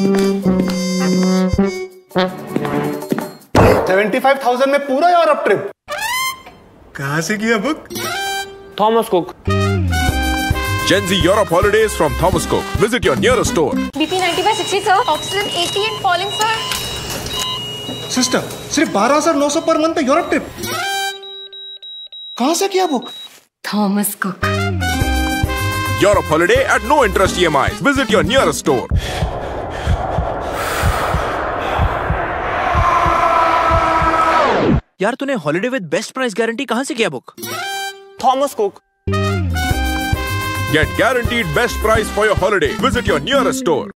$75,000 में पूरा Europe trip. कहाँ से किया book? Thomas Cook. Gen Z Europe holidays from Thomas Cook. Visit your nearest store. BP 90/60 sir, oxygen 80 and falling sir. Sister, सिर्फ 12,900 per month पे Europe trip. कहाँ से किया book? Thomas Cook. Europe holiday at no interest EMIs. Visit your nearest store. यार तूने holiday with best price guarantee कहाँ से किया book? Thomas Cook. Get guaranteed best price for your holiday. Visit your nearest store.